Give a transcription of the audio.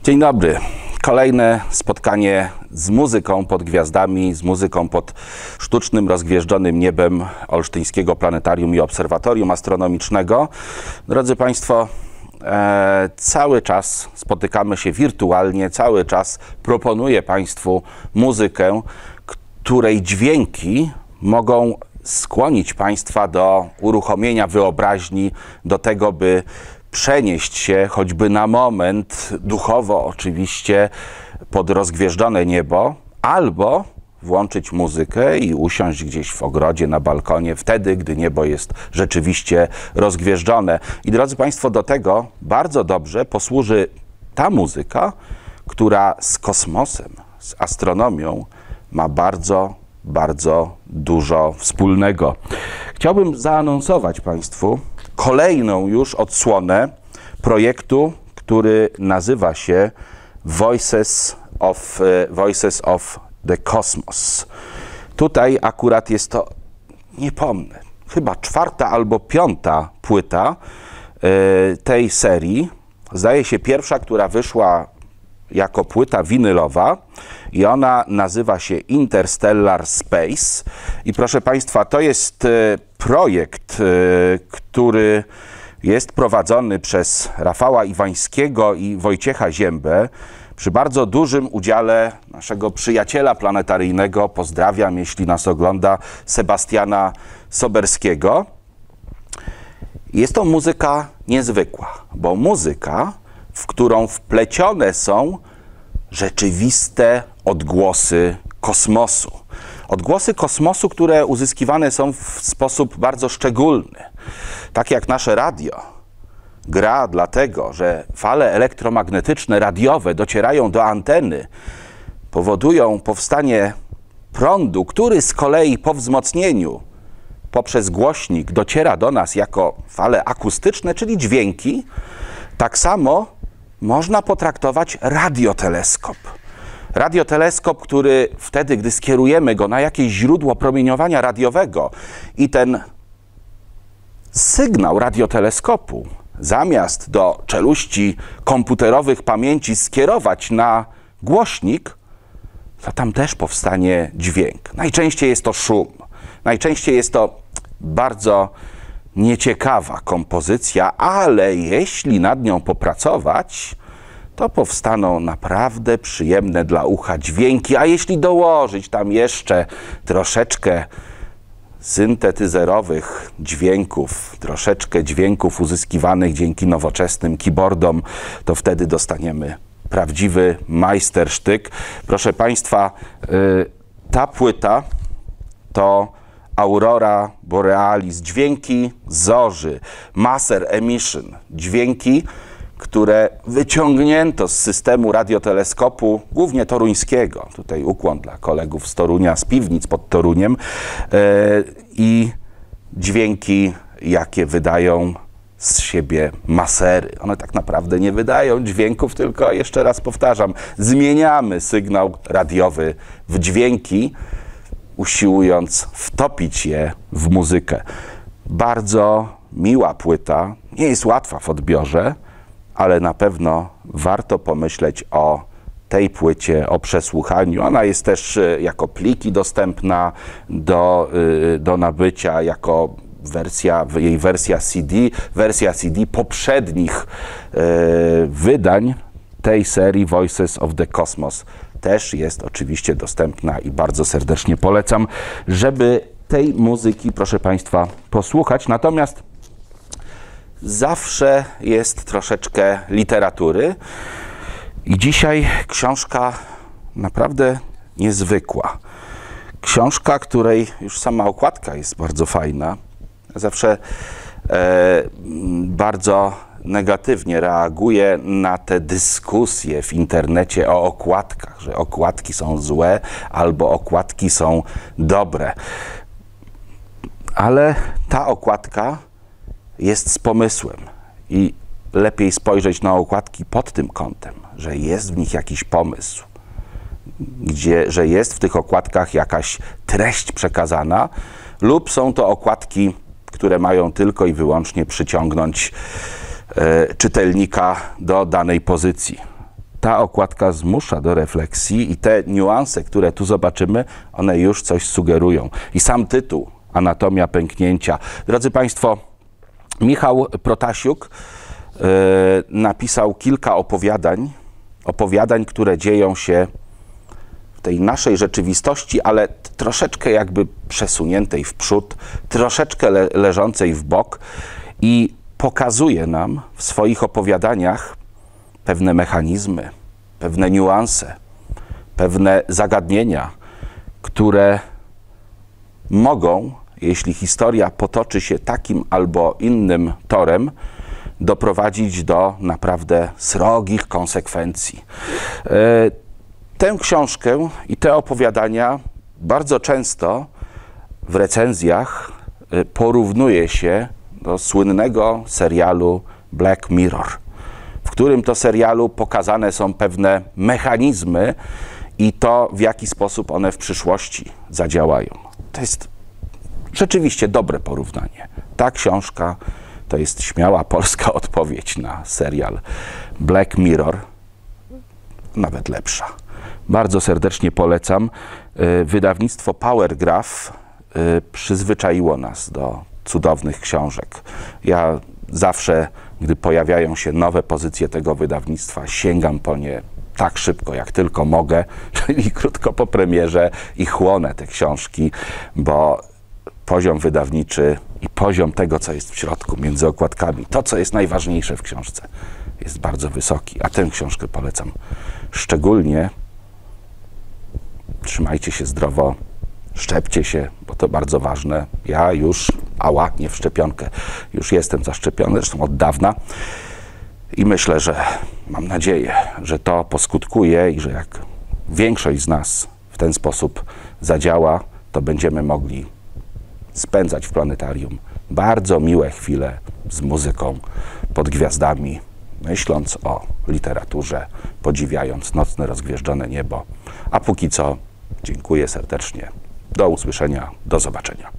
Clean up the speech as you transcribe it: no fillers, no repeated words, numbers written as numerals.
Dzień dobry. Kolejne spotkanie z muzyką pod gwiazdami, z muzyką pod sztucznym, rozgwieżdżonym niebem Olsztyńskiego Planetarium i Obserwatorium Astronomicznego. Drodzy Państwo, cały czas spotykamy się wirtualnie, cały czas proponuję Państwu muzykę, której dźwięki mogą skłonić Państwa do uruchomienia wyobraźni, do tego, by przenieść się choćby na moment, duchowo oczywiście, pod rozgwieżdżone niebo, albo włączyć muzykę i usiąść gdzieś w ogrodzie, na balkonie, wtedy, gdy niebo jest rzeczywiście rozgwieżdżone. I drodzy Państwo, do tego bardzo dobrze posłuży ta muzyka, która z kosmosem, z astronomią ma bardzo dużo wspólnego. Chciałbym zaanonsować Państwu kolejną już odsłonę projektu, który nazywa się Voices of the Cosmos. Tutaj akurat jest to, nie pomnę, chyba 4. albo 5. płyta tej serii. Zdaje się pierwsza, która wyszła jako płyta winylowa i ona nazywa się Interstellar Space. I proszę Państwa, to jest projekt, który jest prowadzony przez Rafała Iwańskiego i Wojciecha Ziębę przy bardzo dużym udziale naszego przyjaciela planetaryjnego, pozdrawiam, jeśli nas ogląda, Sebastiana Soberskiego. Jest to muzyka niezwykła, bo muzyka, w którą wplecione są rzeczywiste odgłosy kosmosu. Odgłosy kosmosu, które uzyskiwane są w sposób bardzo szczególny. Tak jak nasze radio gra dlatego, że fale elektromagnetyczne radiowe docierają do anteny, powodują powstanie prądu, który z kolei po wzmocnieniu poprzez głośnik dociera do nas jako fale akustyczne, czyli dźwięki. Tak samo można potraktować radioteleskop. Radioteleskop, który wtedy, gdy skierujemy go na jakieś źródło promieniowania radiowego i ten sygnał radioteleskopu zamiast do czeluści komputerowych pamięci skierować na głośnik, to tam też powstanie dźwięk. Najczęściej jest to szum. Najczęściej jest to bardzo nieciekawa kompozycja, ale jeśli nad nią popracować, to powstaną naprawdę przyjemne dla ucha dźwięki, a jeśli dołożyć tam jeszcze troszeczkę syntetyzerowych dźwięków, troszeczkę dźwięków uzyskiwanych dzięki nowoczesnym keyboardom, to wtedy dostaniemy prawdziwy majstersztyk. Proszę Państwa, ta płyta to Aurora Borealis, dźwięki zorzy, Maser Emission, dźwięki, które wyciągnięto z systemu radioteleskopu, głównie toruńskiego. Tutaj ukłon dla kolegów z Torunia, z piwnic pod Toruniem. I dźwięki, jakie wydają z siebie masery. One tak naprawdę nie wydają dźwięków, tylko, jeszcze raz powtarzam, zmieniamy sygnał radiowy w dźwięki, usiłując wtopić je w muzykę. Bardzo miła płyta, nie jest łatwa w odbiorze, ale na pewno warto pomyśleć o tej płycie, o przesłuchaniu. Ona jest też jako pliki dostępna do nabycia, jako jej wersja CD poprzednich wydań tej serii Voices of the Cosmos też jest oczywiście dostępna i bardzo serdecznie polecam, żeby tej muzyki, proszę Państwa, posłuchać. Natomiast zawsze jest troszeczkę literatury i dzisiaj książka naprawdę niezwykła. Książka, której już sama okładka jest bardzo fajna. Zawsze bardzo negatywnie reaguje na te dyskusje w internecie o okładkach, że okładki są złe albo okładki są dobre. Ale ta okładka jest z pomysłem i lepiej spojrzeć na okładki pod tym kątem, że jest w nich jakiś pomysł, że jest w tych okładkach jakaś treść przekazana, lub są to okładki, które mają tylko i wyłącznie przyciągnąć czytelnika do danej pozycji. ta okładka zmusza do refleksji i te niuanse, które tu zobaczymy, one już coś sugerują. I sam tytuł, Anatomia pęknięcia. Drodzy Państwo, Michał Protasiuk napisał kilka opowiadań, które dzieją się w tej naszej rzeczywistości, ale troszeczkę jakby przesuniętej w przód, troszeczkę leżącej w bok i pokazuje nam w swoich opowiadaniach pewne mechanizmy, pewne niuanse, pewne zagadnienia, które mogą, jeśli historia potoczy się takim albo innym torem, doprowadzić do naprawdę srogich konsekwencji. Tę książkę i te opowiadania bardzo często w recenzjach porównuje się do słynnego serialu Black Mirror, w którym to serialu pokazane są pewne mechanizmy i to, w jaki sposób one w przyszłości zadziałają. To jest rzeczywiście dobre porównanie. Ta książka to jest śmiała polska odpowiedź na serial Black Mirror, nawet lepsza. Bardzo serdecznie polecam. Wydawnictwo Powergraph przyzwyczaiło nas do cudownych książek. Ja zawsze, gdy pojawiają się nowe pozycje tego wydawnictwa, sięgam po nie tak szybko, jak tylko mogę, czyli krótko po premierze i chłonę te książki, bo poziom wydawniczy i poziom tego, co jest w środku, między okładkami, to, co jest najważniejsze w książce, jest bardzo wysoki. A tę książkę polecam szczególnie. Trzymajcie się zdrowo, szczepcie się, bo to bardzo ważne. Ja już, nie w szczepionkę, już jestem zaszczepiony, zresztą od dawna. I myślę, że mam nadzieję, że to poskutkuje i że jak większość z nas w ten sposób zadziała, to będziemy mogli spędzać w planetarium bardzo miłe chwile z muzyką pod gwiazdami, myśląc o literaturze, podziwiając nocne, rozgwieżdżone niebo. A póki co dziękuję serdecznie. Do usłyszenia, do zobaczenia.